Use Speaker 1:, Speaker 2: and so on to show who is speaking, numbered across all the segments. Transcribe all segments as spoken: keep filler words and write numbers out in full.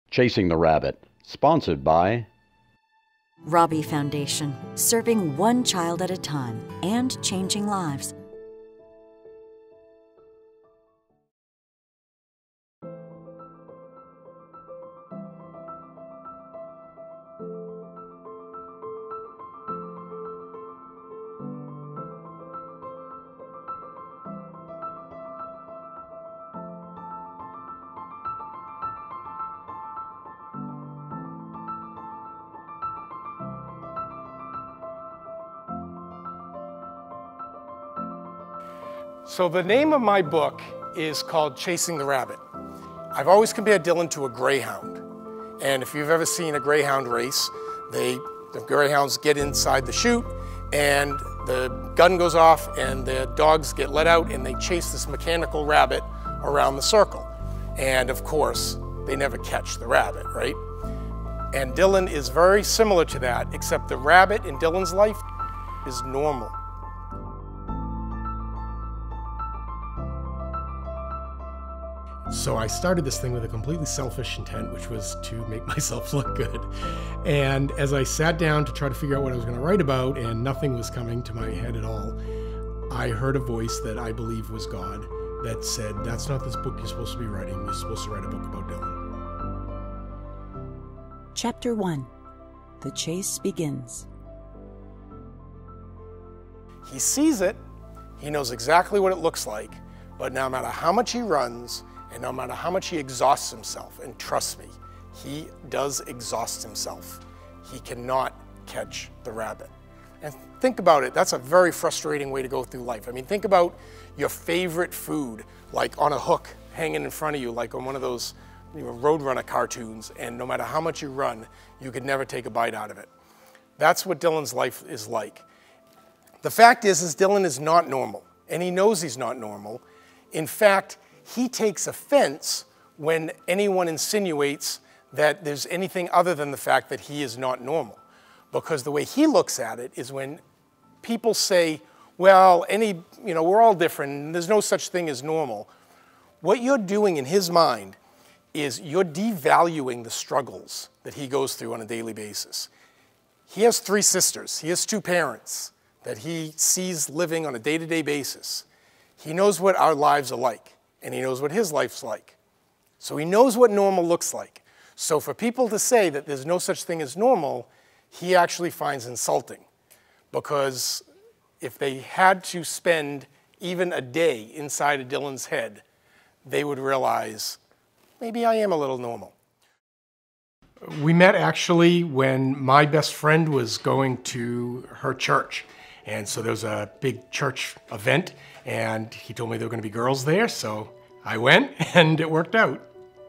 Speaker 1: Chasing the Rabbit, sponsored by
Speaker 2: Robbie Foundation, serving one child at a time and changing lives.
Speaker 3: So the name of my book is called Chasing the Rabbit. I've always compared Dylan to a greyhound. And if you've ever seen a greyhound race, they, the greyhounds get inside the chute and the gun goes off and the dogs get let out and they chase this mechanical rabbit around the circle. And of course, they never catch the rabbit, right? And Dylan is very similar to that, except the rabbit in Dylan's life is normal. So I started this thing with a completely selfish intent, which was to make myself look good. And as I sat down to try to figure out what I was going to write about, and nothing was coming to my head at all, I heard a voice that I believe was God that said, that's not this book you're supposed to be writing. You're supposed to write a book about Dylan.
Speaker 2: Chapter one. The Chase Begins.
Speaker 3: He sees it, he knows exactly what it looks like, but no matter how much he runs, and no matter how much he exhausts himself, and trust me, he does exhaust himself, he cannot catch the rabbit. And think about it, that's a very frustrating way to go through life. I mean, think about your favorite food, like on a hook, hanging in front of you, like on one of those you know, Roadrunner cartoons, and no matter how much you run, you could never take a bite out of it. That's what Dylan's life is like. The fact is, is Dylan is not normal, and he knows he's not normal. In fact, he takes offense when anyone insinuates that there's anything other than the fact that he is not normal. Because the way he looks at it is when people say, well, any, you know, we're all different, and there's no such thing as normal. What you're doing in his mind is you're devaluing the struggles that he goes through on a daily basis. He has three sisters. He has two parents that he sees living on a day-to-day basis. He knows what our lives are like. And he knows what his life's like. So he knows what normal looks like. So for people to say that there's no such thing as normal, he actually finds insulting. Because if they had to spend even a day inside of Dylan's head, they would realize, maybe I am a little normal. We met actually when my best friend was going to her church. And so there was a big church event, and he told me there were going to be girls there, so I went, and it worked out.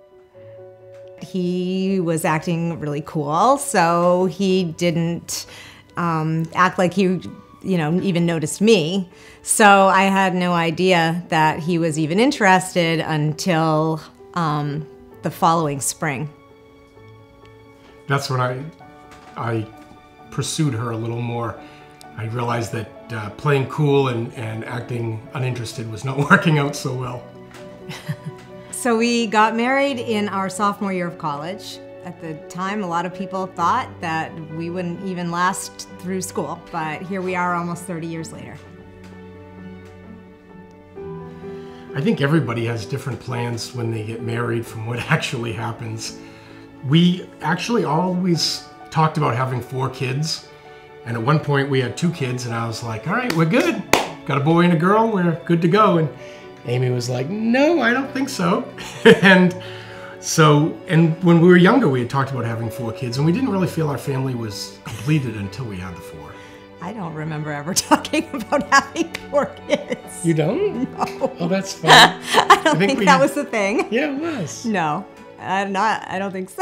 Speaker 4: He was acting really cool, so he didn't um, act like he, you know, even noticed me. So I had no idea that he was even interested until um, the following spring.
Speaker 3: That's when I, I pursued her a little more. I realized that uh, playing cool and, and acting uninterested was not working out so well.
Speaker 4: So we got married in our sophomore year of college. At the time, a lot of people thought that we wouldn't even last through school, but here we are almost thirty years later.
Speaker 3: I think everybody has different plans when they get married from what actually happens. We actually always talked about having four kids. And at one point we had two kids and I was like, all right, we're good. Got a boy and a girl, we're good to go. And Amy was like, no, I don't think so. and so, and when we were younger, we had talked about having four kids and we didn't really feel our family was completed until we had the four.
Speaker 4: I don't remember ever talking about having four kids.
Speaker 3: You don't?
Speaker 4: No.
Speaker 3: Oh, that's fun.
Speaker 4: I don't I think, think that had... was the thing.
Speaker 3: Yeah, it was.
Speaker 4: No, I'm not, I don't think so.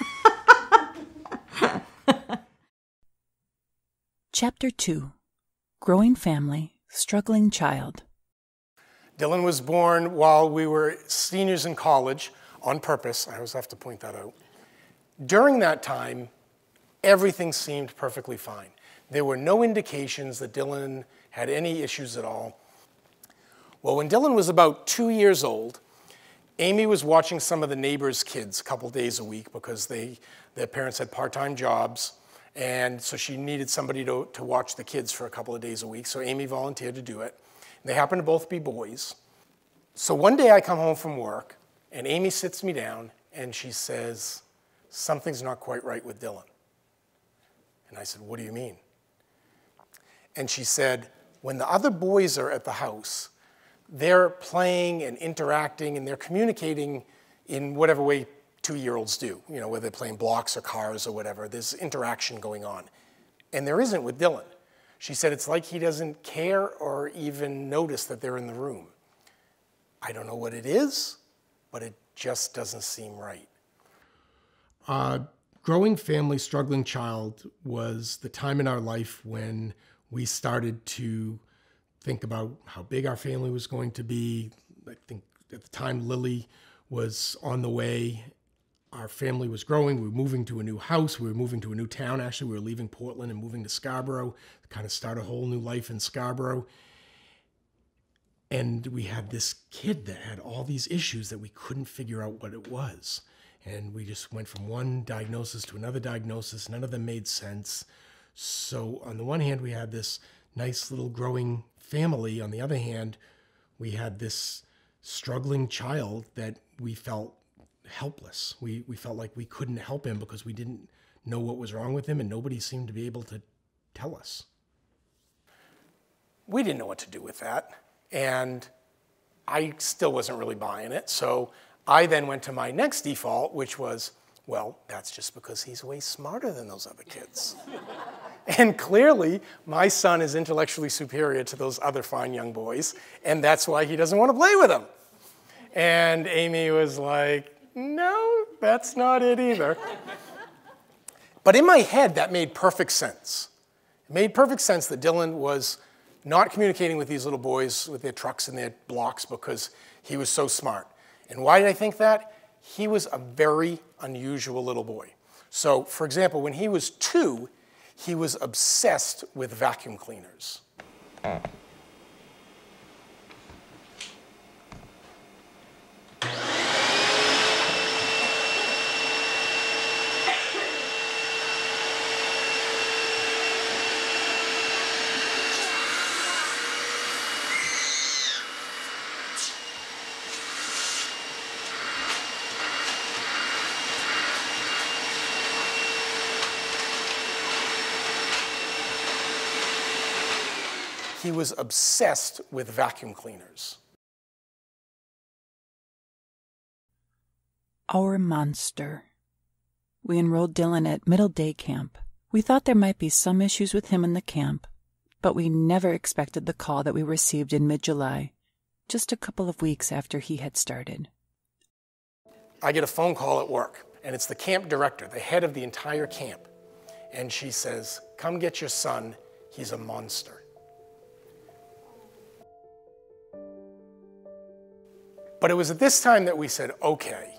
Speaker 2: Chapter two. Growing Family, Struggling Child.
Speaker 3: Dylan was born while we were seniors in college, on purpose. I always have to point that out. During that time, everything seemed perfectly fine. There were no indications that Dylan had any issues at all. Well, when Dylan was about two years old, Amy was watching some of the neighbors' kids a couple days a week because they, their parents had part-time jobs, and so she needed somebody to, to watch the kids for a couple of days a week, so Amy volunteered to do it. They happened to both be boys. So one day I come home from work, and Amy sits me down, and she says, "Something's not quite right with Dylan." And I said, "What do you mean?" And she said, "When the other boys are at the house, they're playing and interacting and they're communicating in whatever way two-year-olds do, you know, whether they're playing blocks or cars or whatever. There's interaction going on. And there isn't with Dylan." She said, "It's like he doesn't care or even notice that they're in the room. I don't know what it is, but it just doesn't seem right."
Speaker 5: Uh, growing family, struggling child was the time in our life when we started to think about how big our family was going to be. I think at the time Lily was on the way. Our family was growing. We were moving to a new house. We were moving to a new town. Actually, we were leaving Portland and moving to Scarborough to kind of start a whole new life in Scarborough. And we had this kid that had all these issues that we couldn't figure out what it was. And we just went from one diagnosis to another diagnosis. None of them made sense. So on the one hand, we had this nice little growing family. On the other hand, we had this struggling child that we felt helpless. We, we felt like we couldn't help him because we didn't know what was wrong with him, and nobody seemed to be able to tell us.
Speaker 3: We didn't know what to do with that, and I still wasn't really buying it. So I then went to my next default, which was, well, that's just because he's way smarter than those other kids. And clearly, my son is intellectually superior to those other fine young boys, and that's why he doesn't want to play with them. And Amy was like, "No, that's not it either." But in my head, that made perfect sense. It made perfect sense that Dylan was not communicating with these little boys with their trucks and their blocks because he was so smart. And why did I think that? He was a very unusual little boy. So, for example, when he was two, he was obsessed with vacuum cleaners. He was obsessed with vacuum cleaners.
Speaker 6: Our monster. We enrolled Dylan at Middle Day Camp. We thought there might be some issues with him in the camp, but we never expected the call that we received in mid-July, just a couple of weeks after he had started.
Speaker 3: I get a phone call at work, and it's the camp director, the head of the entire camp. And she says, "Come get your son, he's a monster." But it was at this time that we said, okay.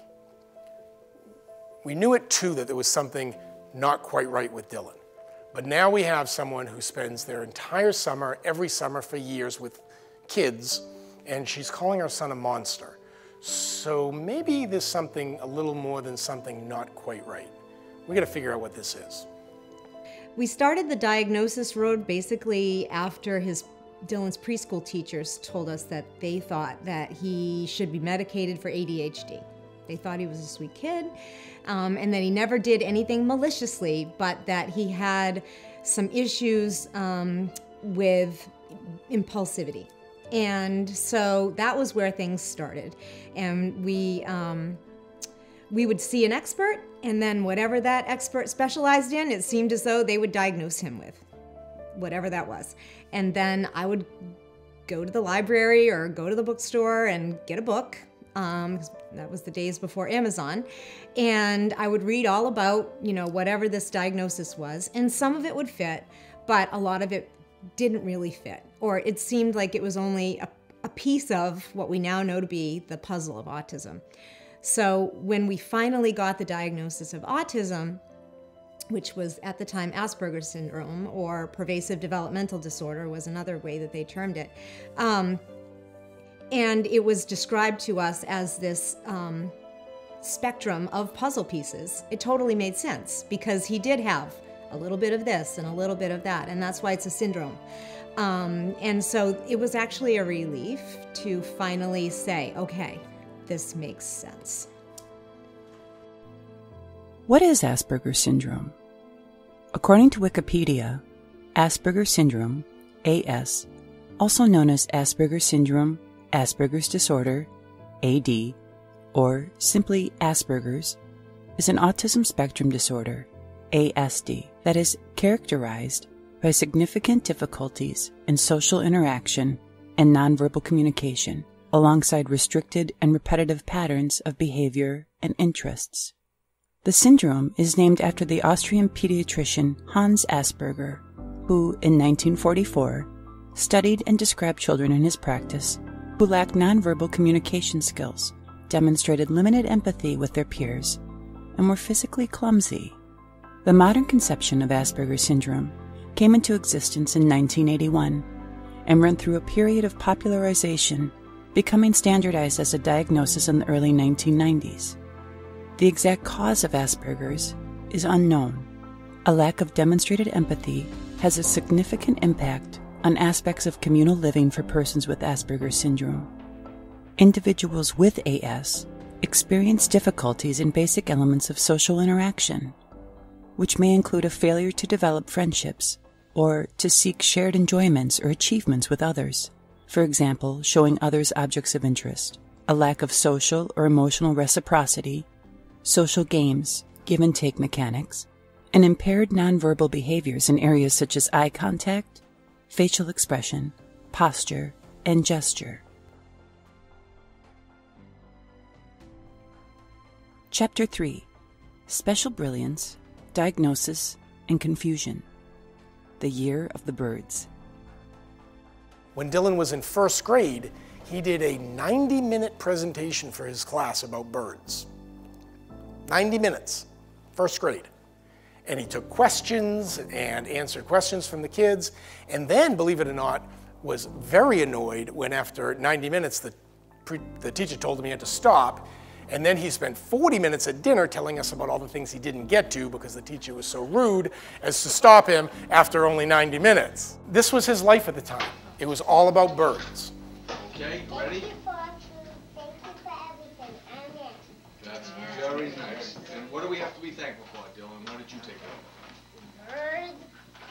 Speaker 3: We knew it too that there was something not quite right with Dylan. But now we have someone who spends their entire summer, every summer for years with kids, and she's calling our son a monster. So maybe there's something a little more than something not quite right. We gotta figure out what this is.
Speaker 4: We started the diagnosis road basically after his Dylan's preschool teachers told us that they thought that he should be medicated for A D H D. They thought he was a sweet kid, um, and that he never did anything maliciously, but that he had some issues um, with impulsivity. And so that was where things started. And we, um, we would see an expert, and then whatever that expert specialized in, it seemed as though they would diagnose him with whatever that was. And then I would go to the library or go to the bookstore and get a book. Um, that was the days before Amazon. And I would read all about, you know, whatever this diagnosis was. And some of it would fit, but a lot of it didn't really fit. Or it seemed like it was only a, a piece of what we now know to be the puzzle of autism. So when we finally got the diagnosis of autism, which was at the time Asperger's syndrome, or pervasive developmental disorder was another way that they termed it. Um, And it was described to us as this um, spectrum of puzzle pieces. It totally made sense because he did have a little bit of this and a little bit of that, and that's why it's a syndrome. Um, and so it was actually a relief to finally say, okay, this makes sense.
Speaker 6: What is Asperger's syndrome? According to Wikipedia, Asperger's syndrome, A S, also known as Asperger's syndrome, Asperger's disorder, A D, or simply Asperger's, is an autism spectrum disorder, A S D, that is characterized by significant difficulties in social interaction and nonverbal communication, alongside restricted and repetitive patterns of behavior and interests. The syndrome is named after the Austrian pediatrician Hans Asperger, who, in nineteen forty-four, studied and described children in his practice who lacked nonverbal communication skills, demonstrated limited empathy with their peers, and were physically clumsy. The modern conception of Asperger's syndrome came into existence in nineteen eighty-one and went through a period of popularization, becoming standardized as a diagnosis in the early nineteen nineties. The exact cause of Asperger's is unknown. A lack of demonstrated empathy has a significant impact on aspects of communal living for persons with Asperger's syndrome. Individuals with A S experience difficulties in basic elements of social interaction, which may include a failure to develop friendships or to seek shared enjoyments or achievements with others. For example, showing others objects of interest, a lack of social or emotional reciprocity, social games, give and take mechanics, and impaired nonverbal behaviors in areas such as eye contact, facial expression, posture, and gesture. Chapter three. Special Brilliance, Diagnosis, and Confusion. The Year of the Birds.
Speaker 3: When Dylan was in first grade, he did a ninety minute presentation for his class about birds. ninety minutes, first grade. And he took questions and answered questions from the kids, and then, believe it or not, was very annoyed when after ninety minutes the, pre the teacher told him he had to stop, and then he spent forty minutes at dinner telling us about all the things he didn't get to because the teacher was so rude as to stop him after only ninety minutes. This was his life at the time. It was all about birds.
Speaker 7: Okay, ready?
Speaker 8: Thank you for, thank you for everything. I'm it.
Speaker 7: That's very nice. And what do we have to be thankful for, Dylan? What did you take care of?
Speaker 8: Birds.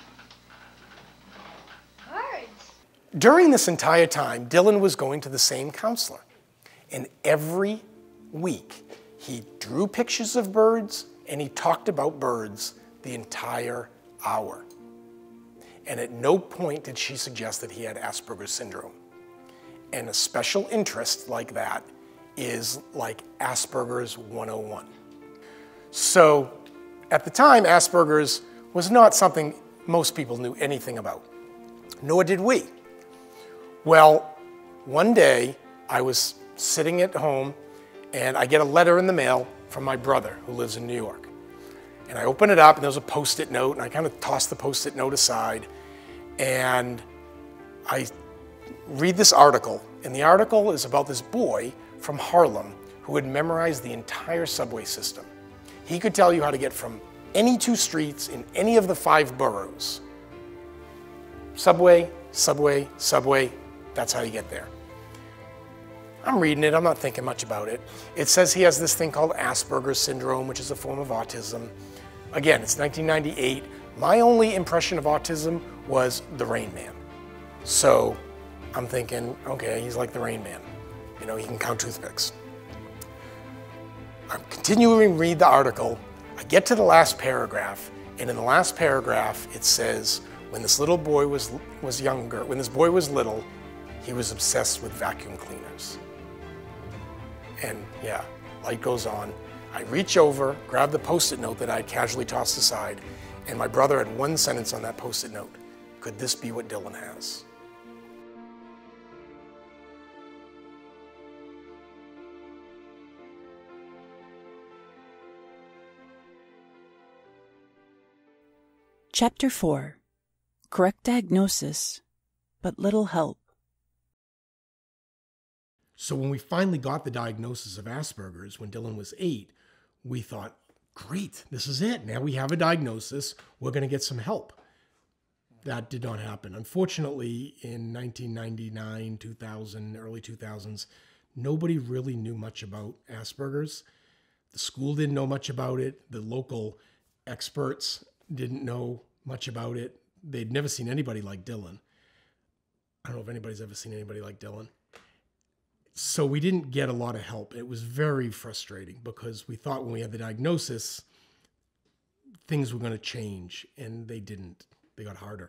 Speaker 8: Birds.
Speaker 3: During this entire time, Dylan was going to the same counselor. And every week, he drew pictures of birds and he talked about birds the entire hour. And at no point did she suggest that he had Asperger's syndrome. And a special interest like that is like Asperger's one oh one. So at the time, Asperger's was not something most people knew anything about, nor did we. Well, one day I was sitting at home and I get a letter in the mail from my brother who lives in New York. And I open it up and there's a Post-it note, and I kind of toss the Post-it note aside and I read this article. And the article is about this boy from Harlem who had memorized the entire subway system. He could tell you how to get from any two streets in any of the five boroughs. Subway, subway, subway, that's how you get there. I'm reading it, I'm not thinking much about it. It says he has this thing called Asperger's syndrome, which is a form of autism. Again, it's nineteen ninety-eight. My only impression of autism was the Rain Man. So I'm thinking, okay, he's like the Rain Man. You know, he can count toothpicks. I'm continuing to read the article. I get to the last paragraph, and in the last paragraph, it says, when this little boy was, was younger, when this boy was little, he was obsessed with vacuum cleaners. And yeah, light goes on. I reach over, grab the Post-it note that I had casually tossed aside, and my brother had one sentence on that Post-it note. Could this be what Dylan has?
Speaker 6: Chapter four. Correct Diagnosis, but Little Help.
Speaker 5: So when we finally got the diagnosis of Asperger's, when Dylan was eight, we thought, great, this is it. Now we have a diagnosis. We're going to get some help. That did not happen. Unfortunately, in nineteen ninety-nine, two thousand, early two thousands, nobody really knew much about Asperger's. The school didn't know much about it. The local experts didn't know much about it. They'd never seen anybody like Dylan. I don't know if anybody's ever seen anybody like Dylan. So we didn't get a lot of help. It was very frustrating because we thought when we had the diagnosis, things were going to change, and they didn't. They got harder.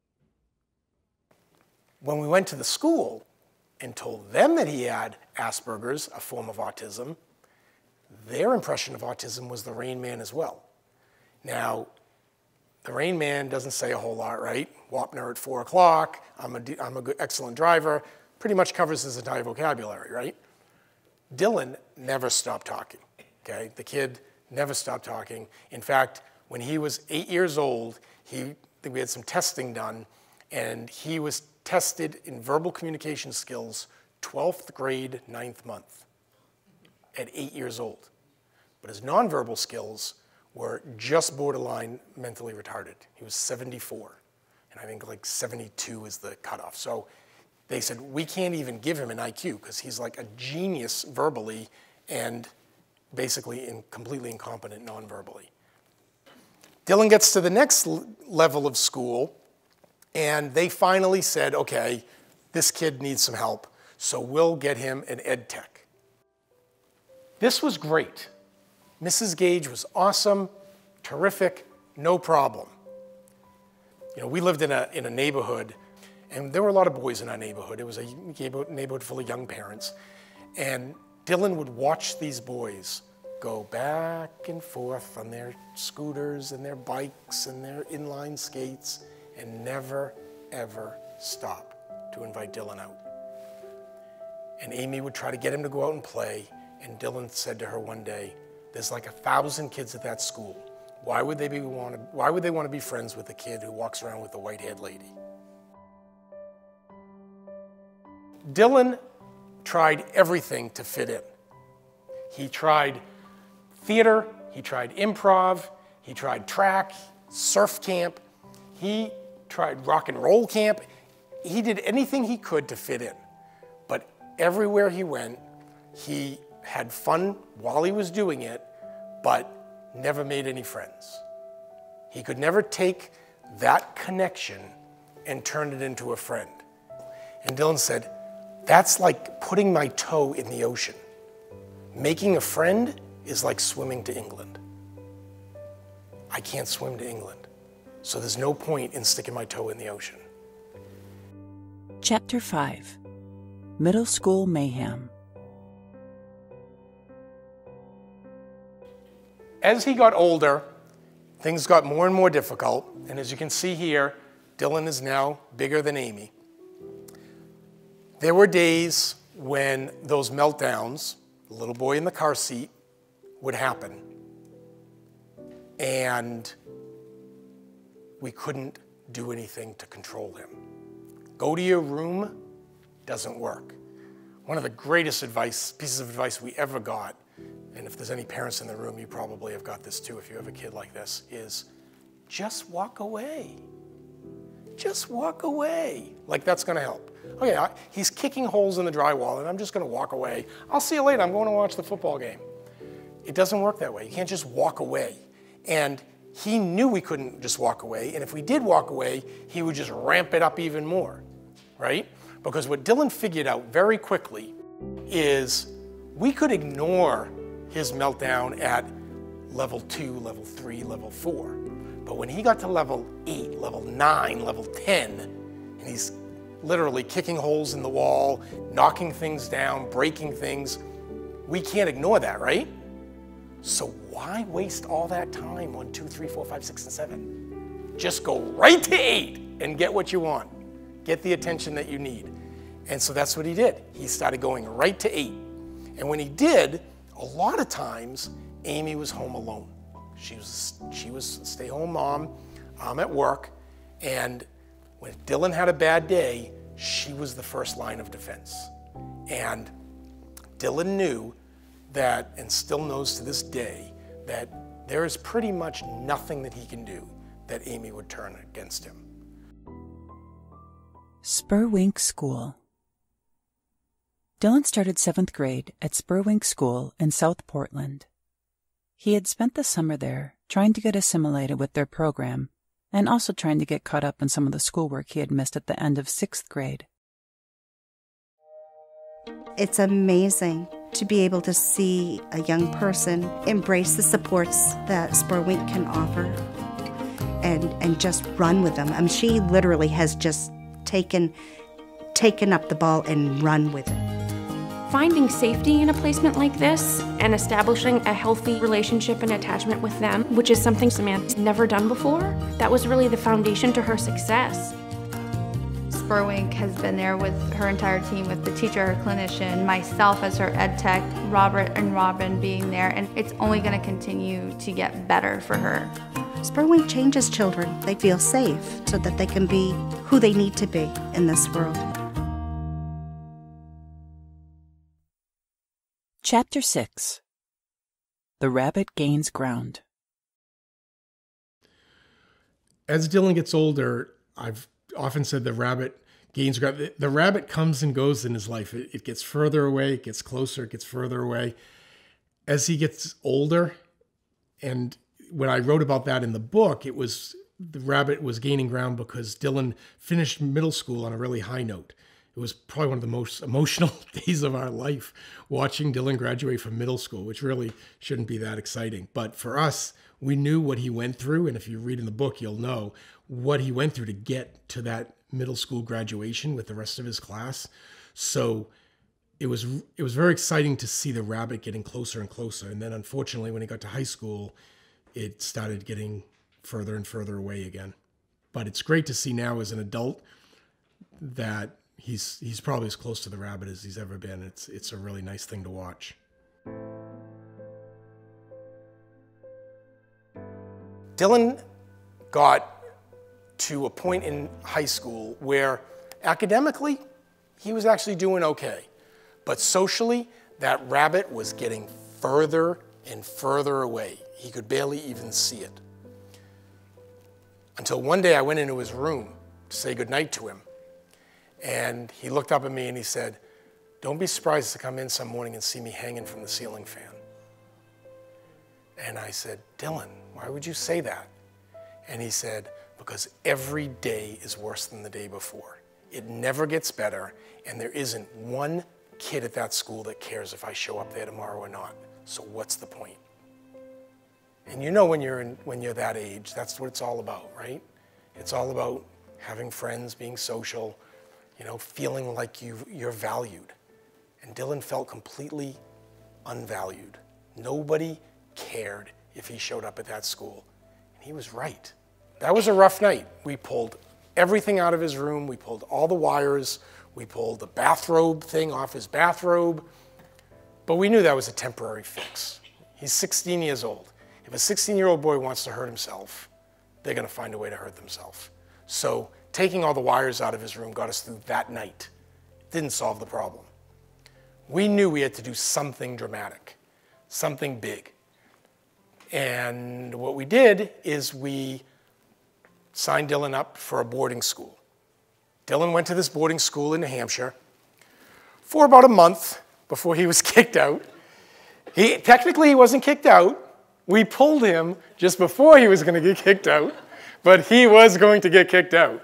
Speaker 3: When we went to the school and told them that he had Asperger's, a form of autism, their impression of autism was the Rain Man as well. Now, the Rain Man doesn't say a whole lot, right? Wapner at four o'clock, I'm a, I'm a good, excellent driver, pretty much covers his entire vocabulary, right? Dylan never stopped talking, okay? The kid never stopped talking. In fact, when he was eight years old, he, we had some testing done, and he was tested in verbal communication skills, twelfth grade, ninth month, at eight years old. But his nonverbal skills were just borderline mentally retarded. He was seventy-four, and I think like seventy-two is the cutoff. So they said, we can't even give him an I Q because he's like a genius verbally and basically in, completely incompetent non-verbally. Dylan gets to the next level of school, and they finally said, okay, this kid needs some help, so we'll get him an ed tech. This was great. Missus Gage was awesome, terrific, no problem. You know, we lived in a, in a neighborhood, and there were a lot of boys in our neighborhood. It was a neighborhood full of young parents. And Dylan would watch these boys go back and forth on their scooters and their bikes and their inline skates and never, ever stop to invite Dylan out. And Amy would try to get him to go out and play, and Dylan said to her one day, there's like a thousand kids at that school. Why would they be want to, why would they want to be friends with a kid who walks around with a white-haired lady? Dylan tried everything to fit in. He tried theater, he tried improv, he tried track, surf camp, he tried rock and roll camp. He did anything he could to fit in. But everywhere he went, he had fun while he was doing it, but never made any friends. He could never take that connection and turn it into a friend. And Dylan said, that's like putting my toe in the ocean. Making a friend is like swimming to England. I can't swim to England, so there's no point in sticking my toe in the ocean.
Speaker 6: Chapter five, Middle School Mayhem.
Speaker 3: As he got older, things got more and more difficult, and as you can see here, Dylan is now bigger than Amy. There were days when those meltdowns, the little boy in the car seat, would happen. And we couldn't do anything to control him. Go to your room doesn't work. One of the greatest advice, pieces of advice we ever got, and if there's any parents in the room, you probably have got this too if you have a kid like this, is just walk away. Just walk away. Like that's gonna help. Okay, I, he's kicking holes in the drywall and I'm just gonna walk away. I'll see you later, I'm going to watch the football game. It doesn't work that way. You can't just walk away. And he knew we couldn't just walk away, and if we did walk away, he would just ramp it up even more, right? Because what Dylan figured out very quickly is we could ignore his meltdown at level two, level three, level four. But when he got to level eight, level nine, level ten, and he's literally kicking holes in the wall, knocking things down, breaking things, we can't ignore that, right? So why waste all that time on two, three, four, five, six, and seven? Just go right to eight and get what you want. Get the attention that you need. And so that's what he did. He started going right to eight. And when he did, a lot of times, Amy was home alone. She was, she was a stay-home mom. I'm at work. And when Dylan had a bad day, she was the first line of defense. And Dylan knew that, and still knows to this day, that there is pretty much nothing that he can do that Amy would turn against him.
Speaker 6: Spurwink School. Dylan started seventh grade at Spurwink School in South Portland. He had spent the summer there trying to get assimilated with their program and also trying to get caught up in some of the schoolwork he had missed at the end of sixth grade.
Speaker 9: It's amazing to be able to see a young person embrace the supports that Spurwink can offer and, and just run with them. I mean, she literally has just taken, taken up the ball and run with it.
Speaker 10: Finding safety in a placement like this and establishing a healthy relationship and attachment with them, which is something Samantha's never done before, that was really the foundation to her success.
Speaker 11: Spurwink has been there with her entire team, with the teacher, her clinician, myself as her ed tech, Robert and Robin being there, and it's only going to continue to get better for her.
Speaker 9: Spurwink changes children. They feel safe so that they can be who they need to be in this world.
Speaker 6: Chapter six. The Rabbit Gains Ground.
Speaker 5: As Dylan gets older, I've often said the rabbit gains ground. The, the rabbit comes and goes in his life. It, it gets further away, it gets closer, it gets further away. As he gets older, and when I wrote about that in the book, it was the rabbit was gaining ground because Dylan finished middle school on a really high note. It was probably one of the most emotional days of our life, watching Dylan graduate from middle school, which really shouldn't be that exciting. But for us, we knew what he went through, and if you read in the book, you'll know what he went through to get to that middle school graduation with the rest of his class. So it was it was very exciting to see the rabbit getting closer and closer. And then unfortunately, when he got to high school, it started getting further and further away again. But it's great to see now as an adult that he's he's probably as close to the rabbit as he's ever been. It's it's a really nice thing to watch.
Speaker 3: Dylan got to a point in high school where academically he was actually doing okay. But socially, that rabbit was getting further and further away. He could barely even see it. Until one day I went into his room to say goodnight to him. And he looked up at me and he said, "Don't be surprised to come in some morning and see me hanging from the ceiling fan." And I said, "Dylan, why would you say that?" And he said, "Because every day is worse than the day before. It never gets better, and there isn't one kid at that school that cares if I show up there tomorrow or not. So what's the point?" And you know when you're in, when you're that age, that's what it's all about, right? It's all about having friends, being social, you know, feeling like you you're valued. And Dylan felt completely unvalued. Nobody cared if he showed up at that school. And he was right. That was a rough night. We pulled everything out of his room. We pulled all the wires. We pulled the bathrobe thing off his bathrobe. But we knew that was a temporary fix. He's sixteen years old. If a sixteen-year-old boy wants to hurt himself, they're going to find a way to hurt themselves. So taking all the wires out of his room got us through that night. It didn't solve the problem. We knew we had to do something dramatic, something big. And what we did is we signed Dylan up for a boarding school. Dylan went to this boarding school in New Hampshire for about a month before he was kicked out. He, technically, he wasn't kicked out. We pulled him just before he was going to get kicked out, but he was going to get kicked out.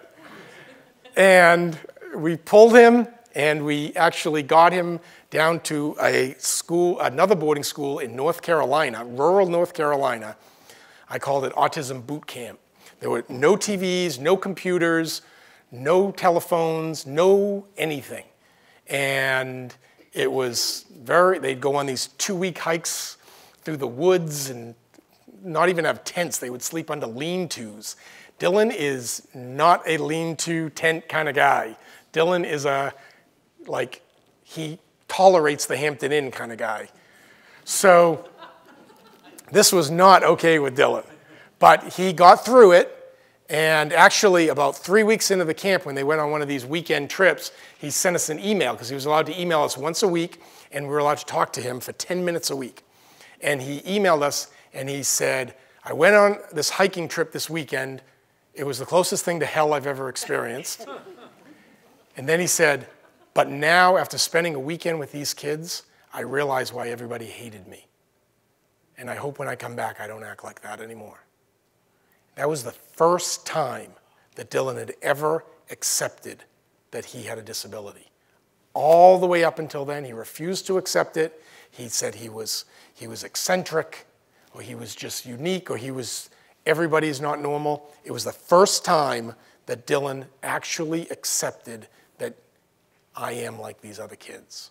Speaker 3: And we pulled him, and we actually got him down to a school, another boarding school in North Carolina, rural North Carolina. I called it Autism Boot Camp. There were no T Vs, no computers, no telephones, no anything. And it was very, they'd go on these two-week hikes through the woods and not even have tents. They would sleep under lean-tos. Dylan is not a lean-to tent kind of guy. Dylan is a, like, he tolerates the Hampton Inn kind of guy. So this was not okay with Dylan. But he got through it, And actually, about three weeks into the camp, when they went on one of these weekend trips, he sent us an email, because he was allowed to email us once a week, and we were allowed to talk to him for ten minutes a week. And he emailed us, and he said, I went on this hiking trip this weekend. It was the closest thing to hell I've ever experienced. And then he said, but now, after spending a weekend with these kids, I realize why everybody hated me. And I hope when I come back, I don't act like that anymore. That was the first time that Dylan had ever accepted that he had a disability. All the way up until then, he refused to accept it. He said he was, he was eccentric, or he was just unique, or he was, everybody's not normal. It was the first time that Dylan actually accepted that I am like these other kids.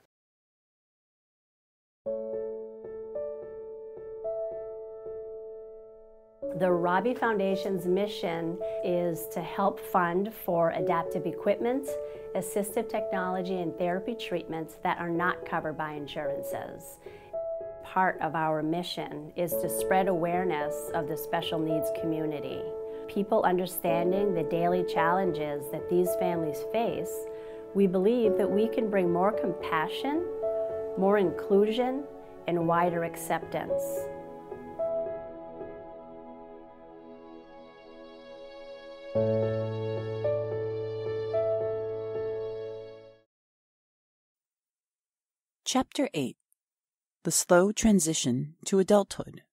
Speaker 12: The Robbie Foundation's mission is to help fund for adaptive equipment, assistive technology, and therapy treatments that are not covered by insurances. Part of our mission is to spread awareness of the special needs community. People understanding the daily challenges that these families face, we believe that we can bring more compassion, more inclusion, and wider acceptance.
Speaker 6: Chapter eight. The Slow Transition to Adulthood.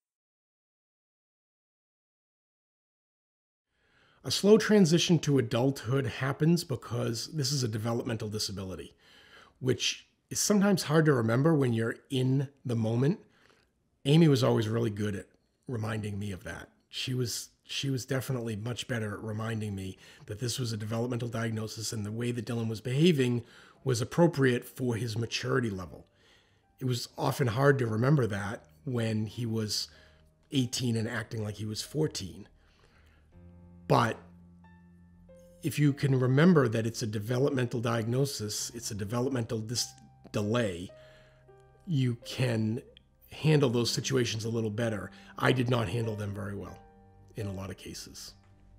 Speaker 5: A slow transition to adulthood happens because this is a developmental disability, which is sometimes hard to remember when you're in the moment. Amy was always really good at reminding me of that. She was she was definitely much better at reminding me that this was a developmental diagnosis and the way that Dylan was behaving was appropriate for his maturity level. It was often hard to remember that when he was eighteen and acting like he was fourteen. But if you can remember that it's a developmental diagnosis, it's a developmental dis- delay, you can handle those situations a little better. I did not handle them very well in a lot of cases.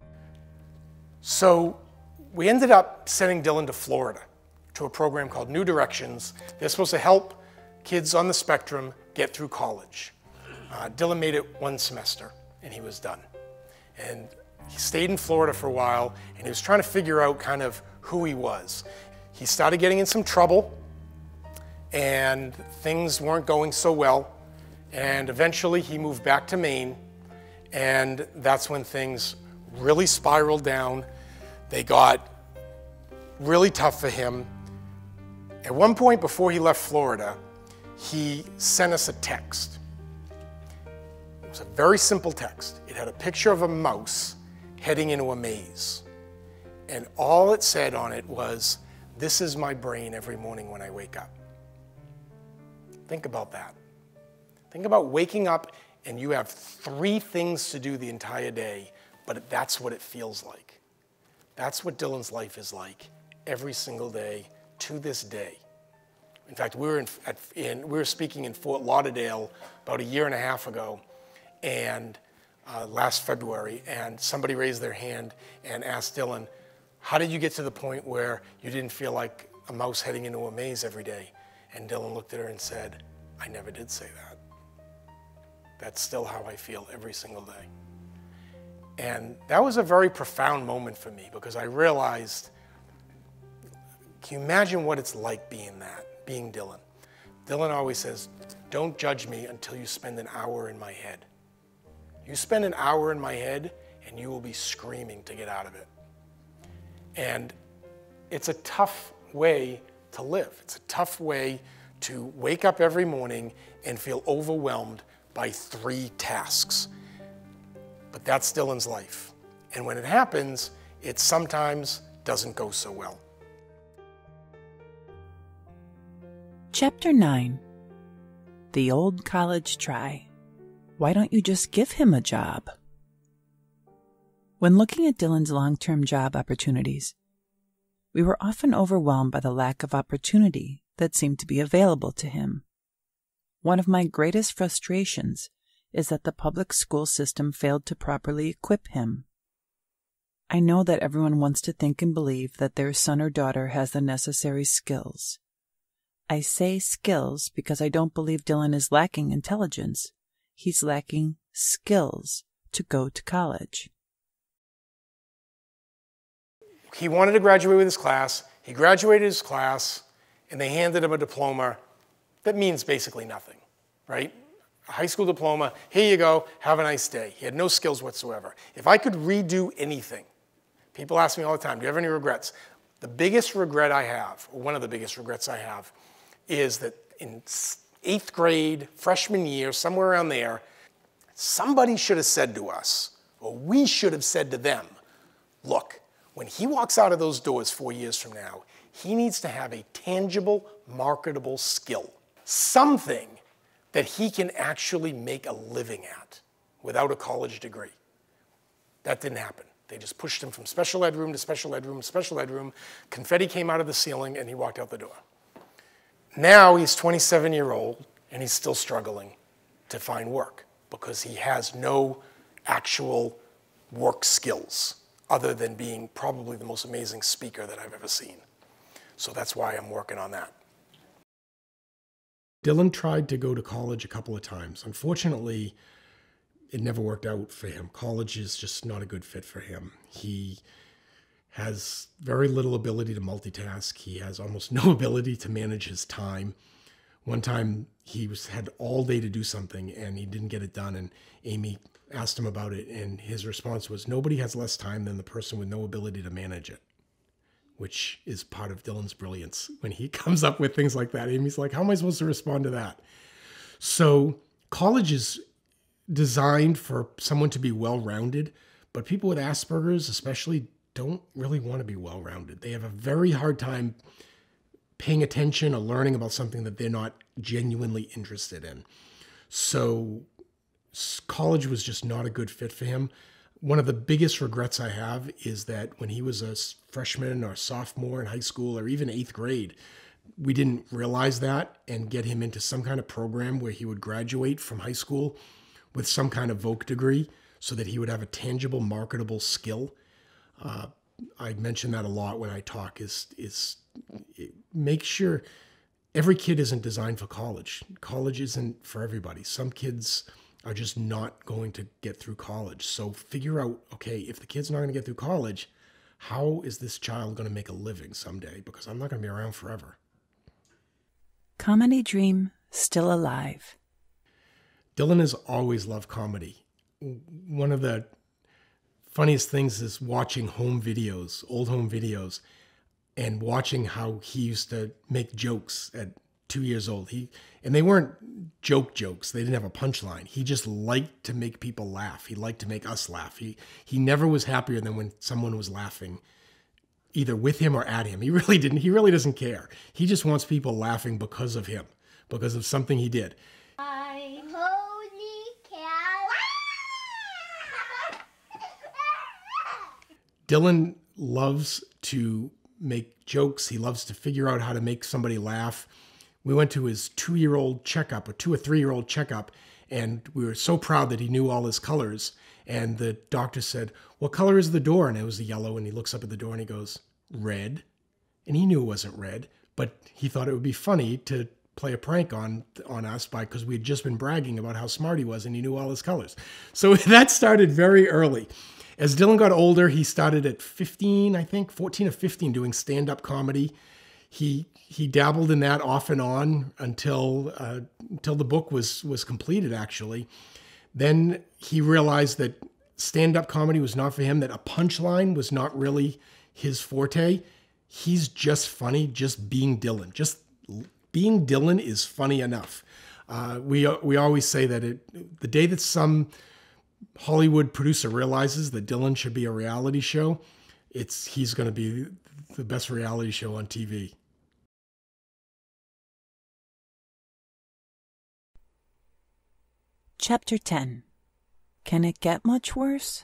Speaker 3: So we ended up sending Dylan to Florida to a program called New Directions. They're supposed to help kids on the spectrum get through college. Uh, Dylan made it one semester and he was done. And he stayed in Florida for a while and he was trying to figure out kind of who he was. He started getting in some trouble and things weren't going so well. And eventually he moved back to Maine, and that's when things really spiraled down. They got really tough for him. At one point before he left Florida, he sent us a text. It was a very simple text. It had a picture of a mouse heading into a maze. And all it said on it was, "This is my brain every morning when I wake up." Think about that. Think about waking up and you have three things to do the entire day, but that's what it feels like. That's what Dylan's life is like every single day to this day. In fact, we were, in, at, in, we were speaking in Fort Lauderdale about a year and a half ago, and uh, last February, and somebody raised their hand and asked Dylan, how did you get to the point where you didn't feel like a mouse heading into a maze every day? And Dylan looked at her and said, I never did say that. That's still how I feel every single day. And that was a very profound moment for me because I realized, can you imagine what it's like being that, being Dylan? Dylan always says, don't judge me until you spend an hour in my head. You spend an hour in my head and you will be screaming to get out of it. And it's a tough way to live. It's a tough way to wake up every morning and feel overwhelmed by three tasks. But that's Dylan's life. And when it happens, it sometimes doesn't go so well.
Speaker 6: Chapter nine. The Old College Try. Why don't you just give him a job? When looking at Dylan's long-term job opportunities, we were often overwhelmed by the lack of opportunity that seemed to be available to him. One of my greatest frustrations is that the public school system failed to properly equip him. I know that everyone wants to think and believe that their son or daughter has the necessary skills. I say skills because I don't believe Dylan is lacking intelligence. He's lacking skills to go to college.
Speaker 3: He wanted to graduate with his class. He graduated his class, and they handed him a diploma that means basically nothing, right? A high school diploma, here you go, have a nice day. He had no skills whatsoever. If I could redo anything, people ask me all the time, do you have any regrets? The biggest regret I have, or one of the biggest regrets I have, is that in eighth grade, freshman year, somewhere around there, somebody should have said to us, or we should have said to them, look, when he walks out of those doors four years from now, he needs to have a tangible, marketable skill, something that he can actually make a living at without a college degree. That didn't happen. They just pushed him from special ed room to special ed room to special ed room. Confetti came out of the ceiling, and he walked out the door. Now he's twenty-seven years old, and he's still struggling to find work because he has no actual work skills other than being probably the most amazing speaker that I've ever seen. So that's why I'm working on that.
Speaker 5: Dylan tried to go to college a couple of times. Unfortunately, it never worked out for him. College is just not a good fit for him. He has very little ability to multitask. He has almost no ability to manage his time. One time he was had all day to do something and he didn't get it done, and Amy asked him about it, and his response was, nobody has less time than the person with no ability to manage it, which is part of Dylan's brilliance. When he comes up with things like that, Amy's like, how am I supposed to respond to that? So college is designed for someone to be well-rounded, but people with Asperger's especially don't really want to be well-rounded. They have a very hard time paying attention or learning about something that they're not genuinely interested in. So college was just not a good fit for him. One of the biggest regrets I have is that when he was a freshman or sophomore in high school or even eighth grade, we didn't realize that and get him into some kind of program where he would graduate from high school with some kind of voc degree so that he would have a tangible, marketable skill. Uh, I mention that a lot when I talk, is, is make sure every kid isn't designed for college. College isn't for everybody. Some kids are just not going to get through college. So figure out, okay, if the kid's not going to get through college, how is this child going to make a living someday? Because I'm not going to be around forever.
Speaker 6: Comedy dream still alive.
Speaker 5: Dylan has always loved comedy. One of the funniest things is watching home videos, old home videos, and watching how he used to make jokes at two years old. He and they weren't joke jokes. They didn't have a punchline. He just liked to make people laugh. He liked to make us laugh. He he never was happier than when someone was laughing, either with him or at him. He really didn't. He really doesn't care. He just wants people laughing because of him, because of something he did.
Speaker 8: Holy cow.
Speaker 5: Dylan loves to make jokes. He loves to figure out how to make somebody laugh. We went to his two-year-old checkup, a two or three-year-old checkup, and we were so proud that he knew all his colors. And the doctor said, what color is the door? And it was the yellow, and he looks up at the door and he goes, red. And he knew it wasn't red, but he thought it would be funny to play a prank on, on us by, because we had just been bragging about how smart he was and he knew all his colors. So that started very early. As Dylan got older, he started at fifteen, I think, fourteen or fifteen, doing stand-up comedy. He he dabbled in that off and on until uh, until the book was was completed, actually. Then he realized that stand-up comedy was not for him, that a punchline was not really his forte. He's just funny, just being Dylan. Just being Dylan is funny enough. Uh, we we always say that it, the day that some Hollywood producer realizes that Dylan should be a reality show, it's he's going to be the best reality show on T V.
Speaker 6: Chapter ten. Can it get much worse?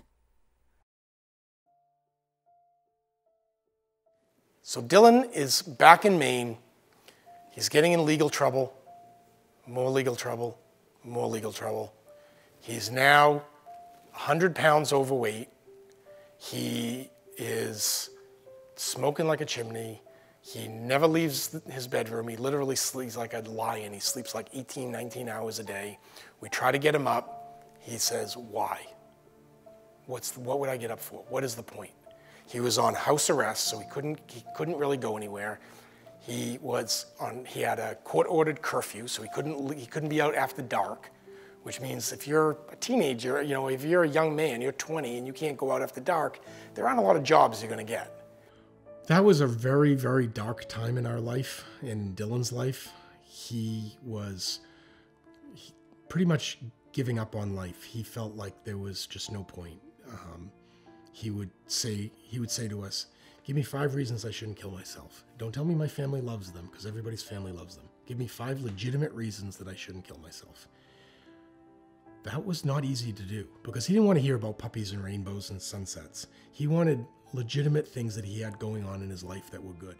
Speaker 3: So Dylan is back in Maine. He's getting in legal trouble, more legal trouble, more legal trouble. He's now one hundred pounds overweight. He is smoking like a chimney. He never leaves his bedroom. He literally sleeps like a lion. He sleeps like eighteen, nineteen hours a day. We try to get him up. He says, why? What's, what would I get up for? What is the point? He was on house arrest, so he couldn't, he couldn't really go anywhere. He was on, he had a court-ordered curfew, so he couldn't, he couldn't be out after dark, which means if you're a teenager, you know, if you're a young man, you're twenty and you can't go out after dark, there aren't a lot of jobs you're gonna get.
Speaker 5: That was a very, very dark time in our life, in Dylan's life. He was he, pretty much giving up on life. He felt like there was just no point. Um, he would say, he would say to us, give me five reasons I shouldn't kill myself. Don't tell me my family loves them, because everybody's family loves them. Give me five legitimate reasons that I shouldn't kill myself. That was not easy to do, because he didn't want to hear about puppies and rainbows and sunsets. He wanted legitimate things that he had going on in his life that were good.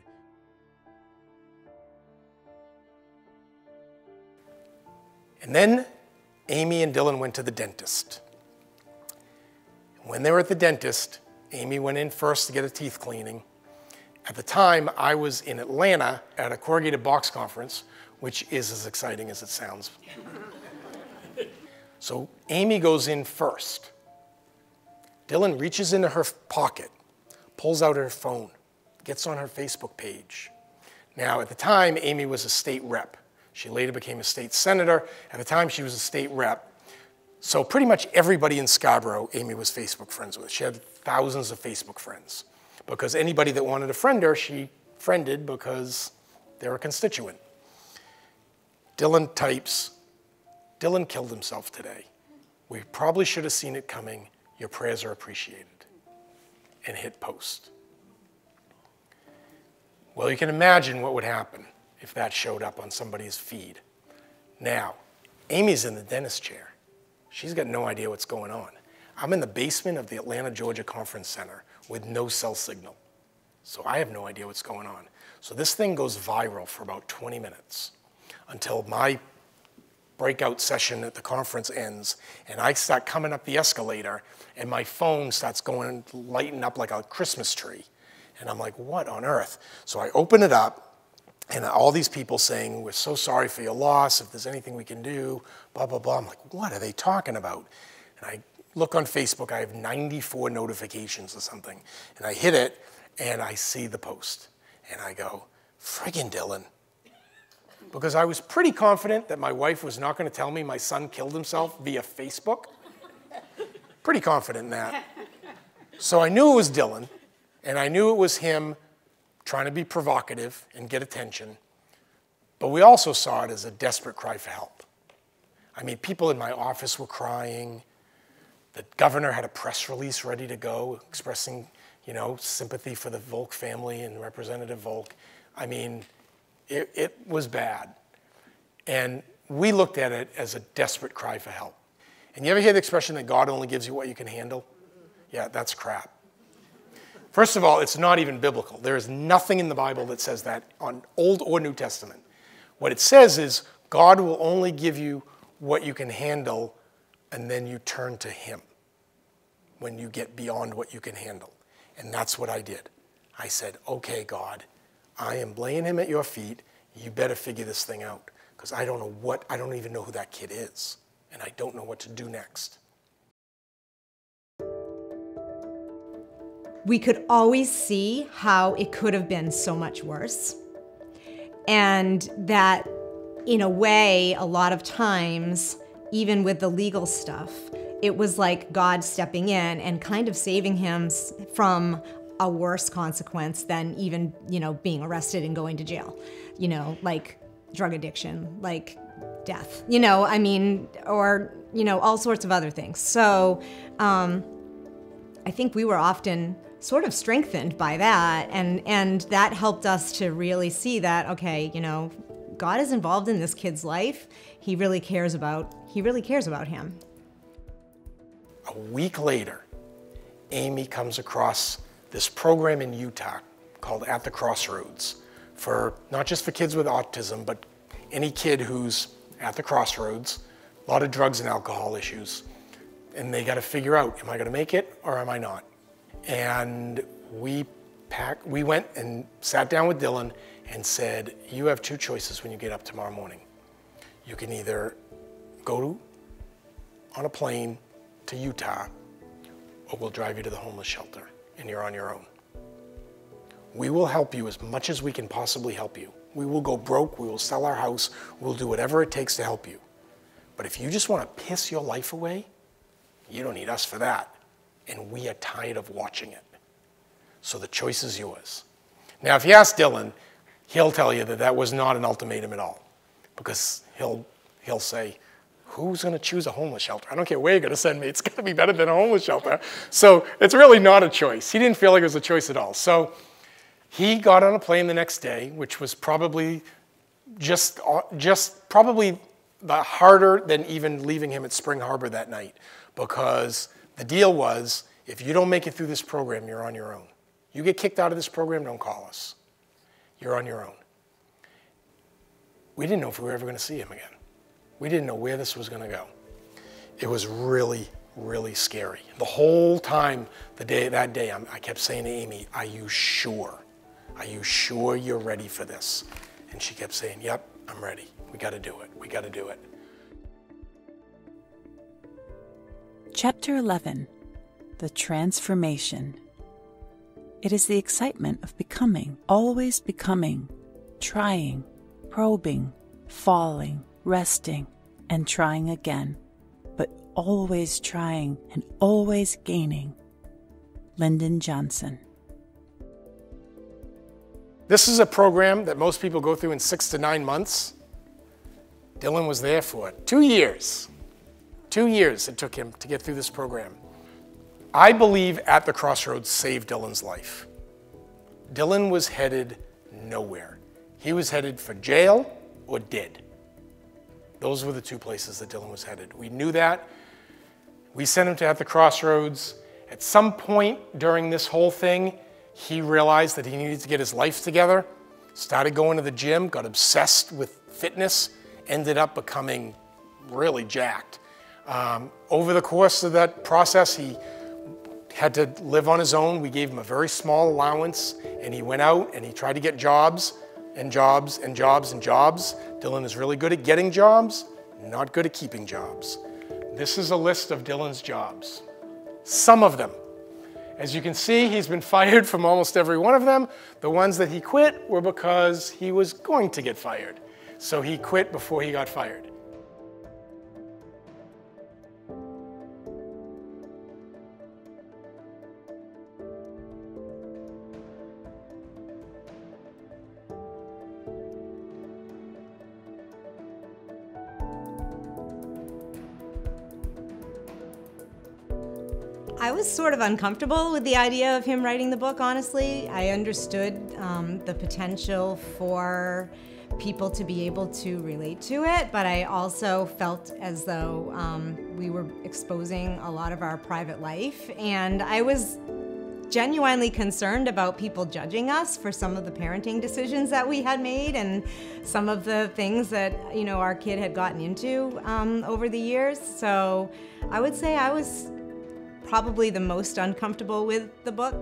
Speaker 3: And then Amy and Dylan went to the dentist. When they were at the dentist, Amy went in first to get a teeth cleaning. At the time, I was in Atlanta at a corrugated box conference, which is as exciting as it sounds. So Amy goes in first. Dylan reaches into her pocket, pulls out her phone, gets on her Facebook page. Now, at the time, Amy was a state rep. She later became a state senator. At the time, she was a state rep. So pretty much everybody in Scarborough, Amy was Facebook friends with. She had thousands of Facebook friends, because anybody that wanted to friend her, she friended because they're a constituent. Dylan types, Dylan killed himself today. We probably should have seen it coming. Your prayers are appreciated. And hit post. Well, you can imagine what would happen if that showed up on somebody's feed. Now, Amy's in the dentist chair. She's got no idea what's going on. I'm in the basement of the Atlanta, Georgia Conference Center with no cell signal. So I have no idea what's going on. So this thing goes viral for about twenty minutes until my breakout session at the conference ends, and I start coming up the escalator, and my phone starts going, lighting up like a Christmas tree. And I'm like, what on earth? So I open it up, and all these people saying, we're so sorry for your loss, if there's anything we can do, blah, blah, blah. I'm like, what are they talking about? And I look on Facebook, I have ninety-four notifications or something, and I hit it, and I see the post. And I go, friggin' Dylan. Because I was pretty confident that my wife was not going to tell me my son killed himself via Facebook. Pretty confident in that. So I knew it was Dylan, and I knew it was him trying to be provocative and get attention. But we also saw it as a desperate cry for help. I mean, people in my office were crying. The governor had a press release ready to go expressing, you know, sympathy for the Volk family and Representative Volk. I mean, It, it was bad. And we looked at it as a desperate cry for help. And you ever hear the expression that God only gives you what you can handle? Yeah, that's crap. First of all, it's not even biblical. There is nothing in the Bible that says that on Old or New Testament. What it says is God will only give you what you can handle, and then you turn to him when you get beyond what you can handle. And that's what I did. I said, okay, God, I am laying him at your feet. You better figure this thing out, because I don't know what, I don't even know who that kid is, and I don't know what to do next.
Speaker 4: We could always see how it could have been so much worse. And that, in a way, a lot of times, even with the legal stuff, it was like God stepping in and kind of saving him from a worse consequence than even, you know, being arrested and going to jail, you know, like drug addiction, like death, you know, I mean, or, you know, all sorts of other things. So um, I think we were often sort of strengthened by that. And, and that helped us to really see that, okay, you know, God is involved in this kid's life. He really cares about, he really cares about him.
Speaker 3: A week later, Amy comes across this program in Utah called At the Crossroads, for not just for kids with autism, but any kid who's at the crossroads, a lot of drugs and alcohol issues, and they got to figure out, am I going to make it or am I not? And we packed, we went and sat down with Dylan and said, you have two choices when you get up tomorrow morning. You can either go to, on a plane to Utah, or we'll drive you to the homeless shelter, and you're on your own. We will help you as much as we can possibly help you. We will go broke, we will sell our house, we'll do whatever it takes to help you. But if you just want to piss your life away, you don't need us for that. And we are tired of watching it. So the choice is yours. Now, if you ask Dylan, he'll tell you that that was not an ultimatum at all. Because he'll, he'll say, who's going to choose a homeless shelter? I don't care where you're going to send me. It's going to be better than a homeless shelter. So it's really not a choice. He didn't feel like it was a choice at all. So he got on a plane the next day, which was probably just, just probably the harder than even leaving him at Spring Harbor that night. Because the deal was, if you don't make it through this program, you're on your own. You get kicked out of this program, don't call us. You're on your own. We didn't know if we were ever going to see him again. We didn't know where this was going to go. It was really, really scary. The whole time, the day, that day, I'm, I kept saying to Amy, are you sure? Are you sure you're ready for this? And she kept saying, yep, I'm ready. We got to do it. We got to do it.
Speaker 6: Chapter eleven, The Transformation. It is the excitement of becoming, always becoming, trying, probing, falling, resting, and trying again, but always trying and always gaining. Lyndon Johnson.
Speaker 3: This is a program that most people go through in six to nine months. Dylan was there for it. Two years. Two years it took him to get through this program. I believe At the Crossroads saved Dylan's life. Dylan was headed nowhere. He was headed for jail or dead. Those were the two places that Dylan was headed. We knew that. We sent him to At the Crossroads. At some point during this whole thing, he realized that he needed to get his life together, started going to the gym, got obsessed with fitness, ended up becoming really jacked. Um, over the course of that process, he had to live on his own. We gave him a very small allowance, and he went out and he tried to get jobs and jobs and jobs and jobs. Dylan is really good at getting jobs, not good at keeping jobs. This is a list of Dylan's jobs. Some of them. As you can see, he's been fired from almost every one of them. The ones that he quit were because he was going to get fired. So he quit before he got fired.
Speaker 4: I was sort of uncomfortable with the idea of him writing the book, honestly. I understood um, the potential for people to be able to relate to it, but I also felt as though um, we were exposing a lot of our private life, and I was genuinely concerned about people judging us for some of the parenting decisions that we had made and some of the things that, you know, our kid had gotten into um, over the years. So I would say I was probably the most uncomfortable with the book.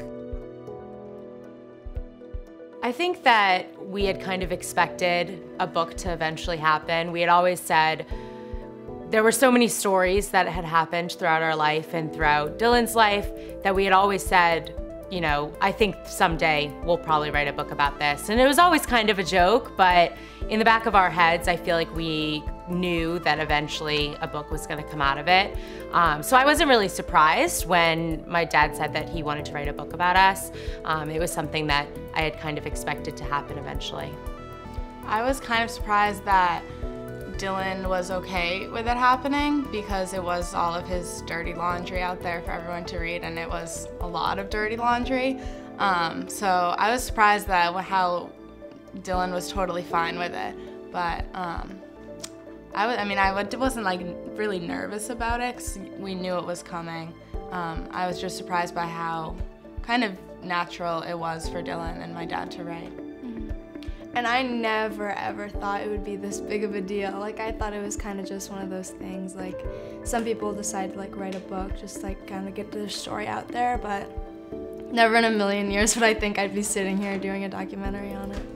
Speaker 13: I think that we had kind of expected a book to eventually happen. We had always said there were so many stories that had happened throughout our life and throughout Dylan's life that we had always said, you know, I think someday we'll probably write a book about this. And it was always kind of a joke, but in the back of our heads, I feel like we knew that eventually a book was going to come out of it. Um, so I wasn't really surprised when my dad said that he wanted to write a book about us. Um, it was something that I had kind of expected to happen eventually.
Speaker 14: I was kind of surprised that Dylan was okay with it happening because it was all of his dirty laundry out there for everyone to read, and it was a lot of dirty laundry. Um, so I was surprised that how Dylan was totally fine with it, but um, I, w I mean, I wasn't like really nervous about it because we knew it was coming. Um, I was just surprised by how kind of natural it was for Dylan and my dad to write.
Speaker 15: And I never ever thought it would be this big of a deal. Like, I thought it was kind of just one of those things, like some people decide to like write a book, just like kind of get their story out there, but Never in a million years would I think I'd be sitting here doing a documentary on it.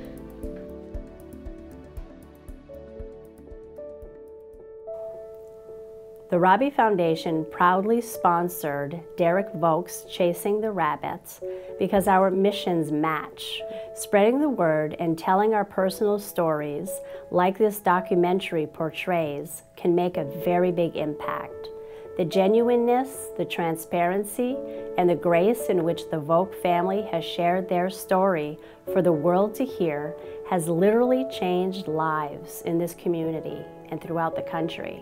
Speaker 12: The Robbie Foundation proudly sponsored Derek Vokes' Chasing the Rabbits because our missions match. Spreading the word and telling our personal stories, like this documentary portrays, can make a very big impact. The genuineness, the transparency, and the grace in which the Voke family has shared their story for the world to hear has literally changed lives in this community and throughout the country.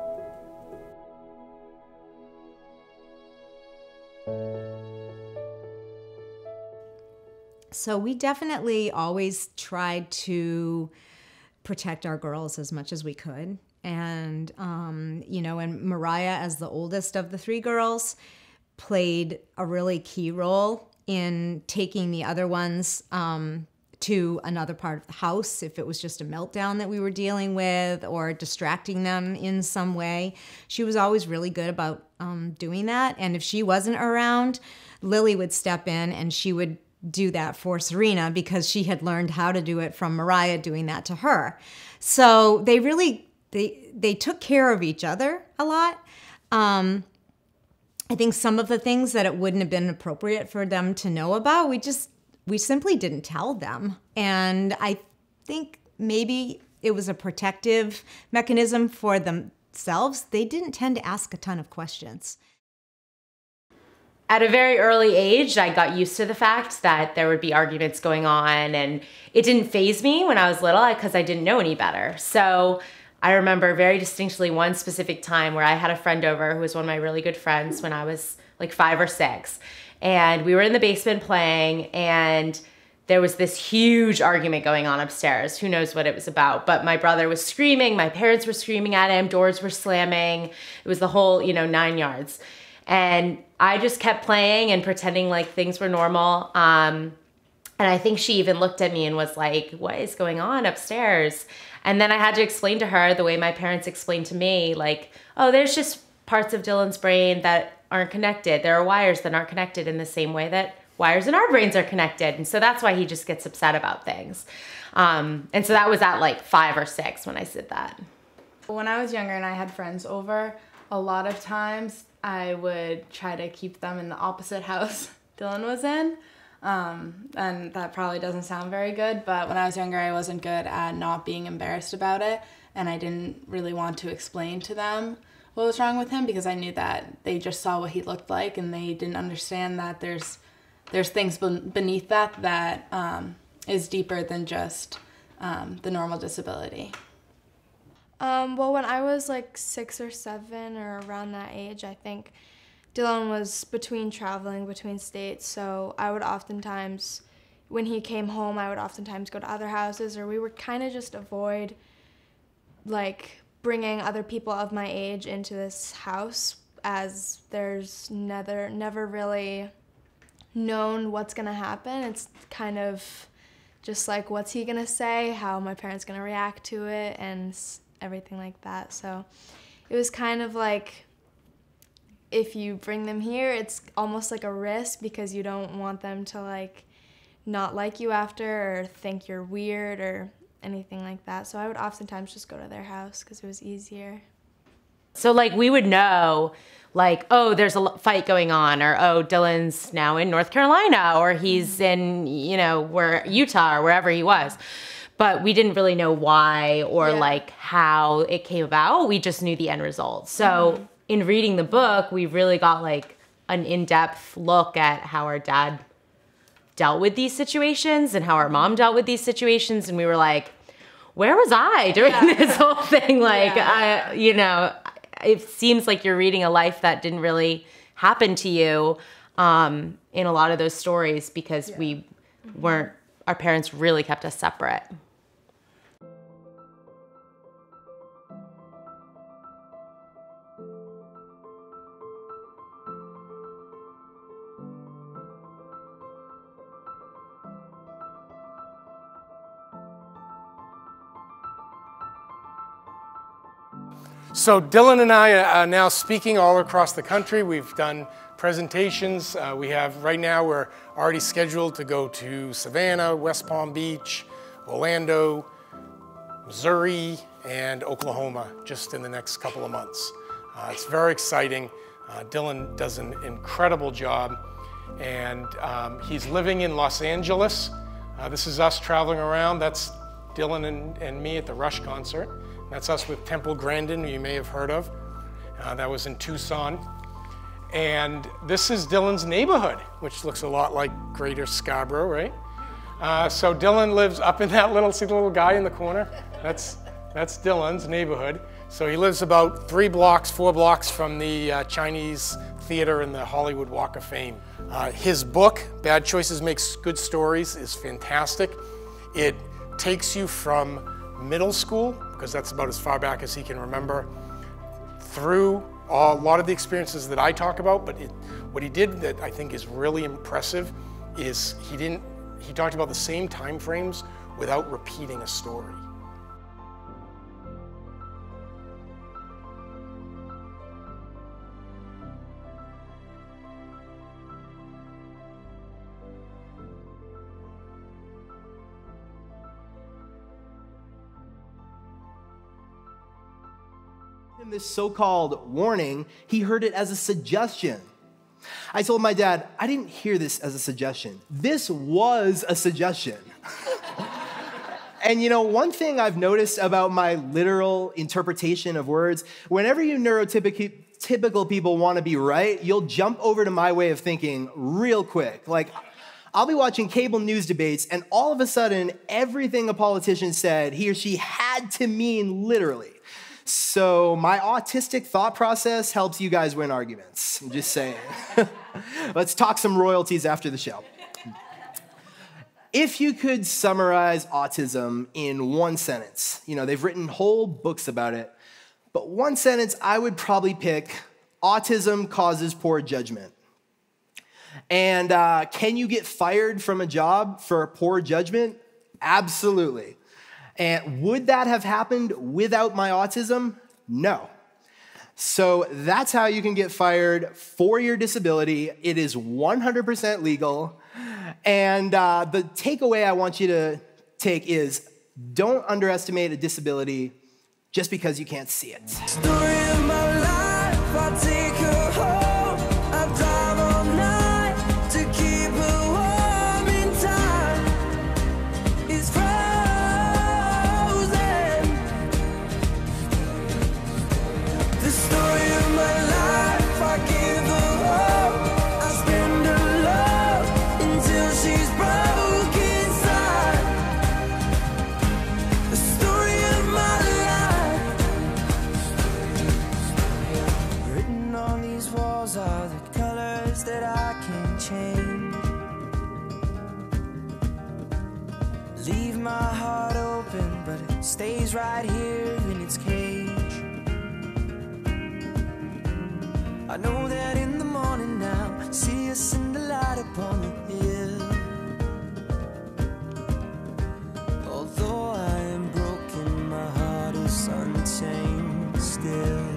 Speaker 4: So we definitely always tried to protect our girls as much as we could. And, um, you know, and Mariah, as the oldest of the three girls, played a really key role in taking the other ones um, to another part of the house if it was just a meltdown that we were dealing with or distracting them in some way. She was always really good about um, doing that. And if she wasn't around, Lily would step in and she would do that for Serena because she had learned how to do it from Mariah doing that to her. So they really, they, they took care of each other a lot. Um, I think some of the things that it wouldn't have been appropriate for them to know about, we just, we simply didn't tell them. And I think maybe it was a protective mechanism for themselves. They didn't tend to ask a ton of questions.
Speaker 13: At a very early age, I got used to the fact that there would be arguments going on, and it didn't faze me when I was little because I didn't know any better. So I remember very distinctly one specific time where I had a friend over who was one of my really good friends when I was like five or six. And we were in the basement playing, and there was this huge argument going on upstairs. Who knows what it was about, but my brother was screaming, my parents were screaming at him, doors were slamming. It was the whole, you know, nine yards. And I just kept playing and pretending like things were normal. Um, and I think she even looked at me and was like, what is going on upstairs? And then I had to explain to her the way my parents explained to me, like, oh, there's just parts of Dylan's brain that aren't connected. There are wires that aren't connected in the same way that wires in our brains are connected. And so that's why he just gets upset about things. Um, and so that was at like five or six when I said that.
Speaker 14: When I was younger and I had friends over, a lot of times I would try to keep them in the opposite house Dylan was in. Um, and that probably doesn't sound very good, but when I was younger, I wasn't good at not being embarrassed about it. And I didn't really want to explain to them what was wrong with him because I knew that they just saw what he looked like and they didn't understand that there's there's things beneath that that um, is deeper than just um, the normal disability.
Speaker 15: Um, well, when I was like six or seven or around that age, I think Dylan was between traveling between states, so I would oftentimes, when he came home, I would oftentimes go to other houses, or we would kind of just avoid like bringing other people of my age into this house, as there's never, never really known what's gonna happen. It's kind of just like, what's he gonna say, how my parents gonna react to it, and everything like that. So it was kind of like, if you bring them here, it's almost like a risk because you don't want them to like not like you after or think you're weird or anything like that. So I would oftentimes just go to their house because it was easier.
Speaker 13: So like we would know like, oh, there's a fight going on, or oh, Dylan's now in North Carolina, or he's in, you know, where Utah or wherever he was. But we didn't really know why or yeah. like how it came about. We just knew the end result. So mm-hmm. in reading the book, we really got like an in-depth look at how our dad dealt with these situations and how our mom dealt with these situations. And we were like, where was I during yeah. this whole thing? Like, yeah. I, you know, it seems like you're reading a life that didn't really happen to you um, in a lot of those stories because yeah. we weren't, our parents really kept us separate.
Speaker 3: So Dylan and I are now speaking all across the country. We've done presentations. Uh, we have, right now, we're already scheduled to go to Savannah, West Palm Beach, Orlando, Missouri, and Oklahoma just in the next couple of months. Uh, it's very exciting. Uh, Dylan does an incredible job, and um, he's living in Los Angeles. Uh, this is us traveling around. That's Dylan and, and me at the Rush concert. That's us with Temple Grandin, who you may have heard of. Uh, that was in Tucson. And this is Dylan's neighborhood, which looks a lot like Greater Scarborough, right? Uh, so Dylan lives up in that little, see the little guy in the corner? That's, that's Dylan's neighborhood. So he lives about three blocks, four blocks from the uh, Chinese Theater and the Hollywood Walk of Fame. Uh, his book, Bad Choices Makes Good Stories, is fantastic. It takes you from middle school, because that's about as far back as he can remember, through a lot of the experiences that I talk about, but it, what he did that I think is really impressive is he didn't, he talked about the same time frames without repeating a story.
Speaker 16: In this so-called warning, he heard it as a suggestion. I told my dad, I didn't hear this as a suggestion. This was a suggestion. And you know, one thing I've noticed about my literal interpretation of words, whenever you neurotypical typical people want to be right, you'll jump over to my way of thinking real quick. Like, I'll be watching cable news debates, and all of a sudden, everything a politician said, he or she had to mean literally. So my autistic thought process helps you guys win arguments. I'm just saying. Let's talk some royalties after the show. If you could summarize autism in one sentence, you know, they've written whole books about it, but one sentence I would probably pick: autism causes poor judgment. And uh, can you get fired from a job for poor judgment? Absolutely. And would that have happened without my autism? No. So that's how you can get fired for your disability. It is one hundred percent legal. And uh, the takeaway I want you to take is, don't underestimate a disability just because you can't see it. Story of my life, I'll take her home. I'll drive all night to keep her warm in time. It's the story of my life, I give her hope. I spend her love until she's broke inside. The story of my life. Written on these walls are the colors that I can't change. Leave my heart open, but it stays right here in its cage. I know that in the morning now, see us in the light upon the hill. Although I am broken, my heart is untamed still.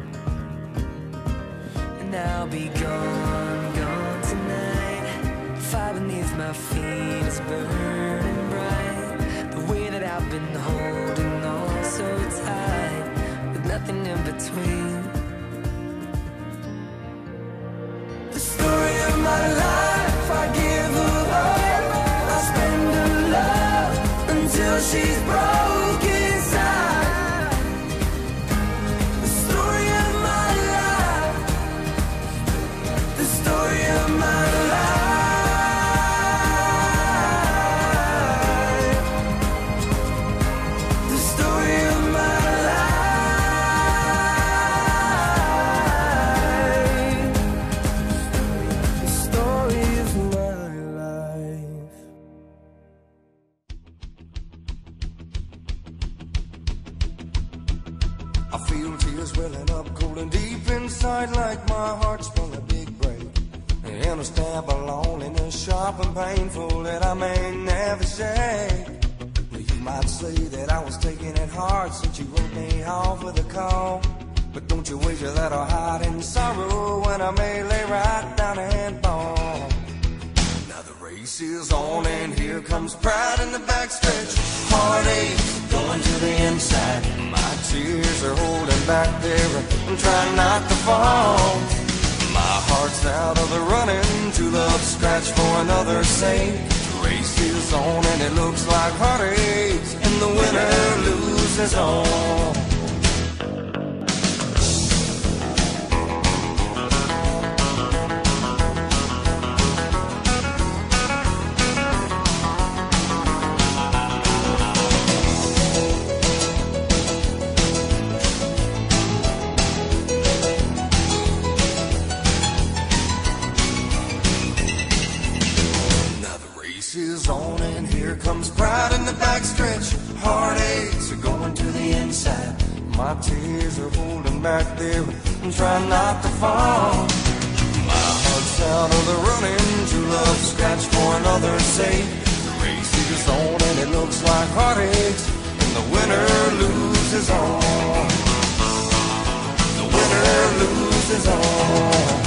Speaker 16: And I'll be gone, gone tonight. Fire beneath my feet is burning bright. The way that I've been holding on so tight, with nothing in between. My life, I give her hope. I spend her love until she's broke inside. The story of my life. The story of my life. The story of my life. Welling up cold and deep inside, like my heart sprung a big break. And a stab of loneliness, sharp and painful, that I may never shake. You might say that I was taking it hard since you wrote me off with a call.
Speaker 17: But don't you wish that I hide in sorrow when I may lay right down and fall? Now the race is on and here comes pride in the backstretch. Heartache going to the inside. My tears are holding back there. I'm trying not to fall. My heart's out of the running. Two love scratch for another's sake. The race is on and it looks like heartache, and the winner loses all. Is on and here comes pride in the backstretch. Heartaches are going to the inside. My tears are holding back there. I'm trying not to fall. My heart's out of the running. True love scratch for another's sake. The race is on and it looks like heartaches, and the winner loses all. The winner loses all.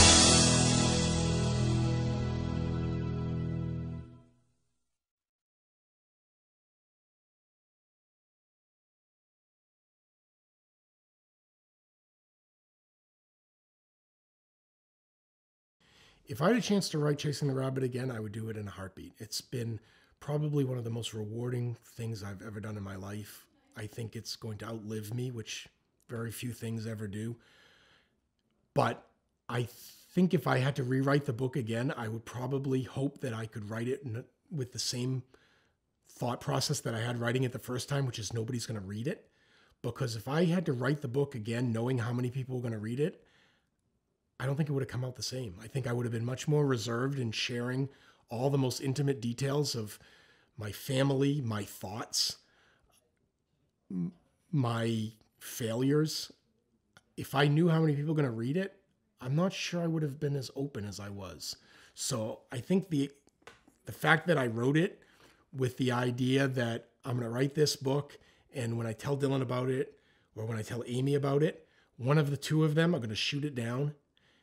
Speaker 5: If I had a chance to write Chasing the Rabbit again, I would do it in a heartbeat. It's been probably one of the most rewarding things I've ever done in my life. I think it's going to outlive me, which very few things ever do. But I think if I had to rewrite the book again, I would probably hope that I could write it with the same thought process that I had writing it the first time, which is nobody's going to read it. Because if I had to write the book again, knowing how many people were going to read it, I don't think it would have come out the same. I think I would have been much more reserved in sharing all the most intimate details of my family, my thoughts, my failures. If I knew how many people were going to read it, I'm not sure I would have been as open as I was. So I think the the fact that I wrote it with the idea that I'm going to write this book, and when I tell Dylan about it, or when I tell Amy about it, one of the two of them are going to shoot it down.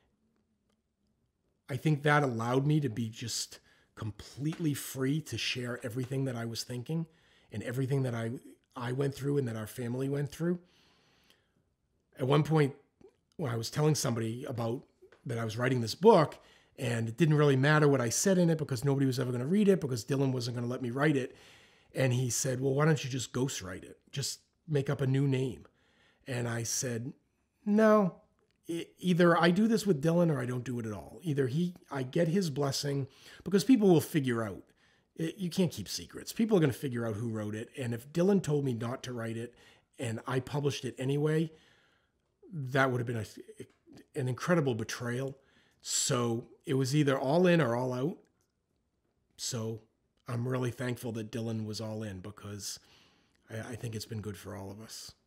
Speaker 5: I think that allowed me to be just completely free to share everything that I was thinking and everything that I I went through and that our family went through. At one point, when I was telling somebody about that I was writing this book, and it didn't really matter what I said in it because nobody was ever going to read it because Dylan wasn't going to let me write it. And he said, well, why don't you just ghostwrite it? Just make up a new name. And I said, no. Either I do this with Dylan or I don't do it at all. Either he, I get his blessing, because people will figure out. It, you can't keep secrets. People are going to figure out who wrote it. And if Dylan told me not to write it and I published it anyway, that would have been a, an incredible betrayal. So it was either all in or all out. So I'm really thankful that Dylan was all in, because I, I think it's been good for all of us.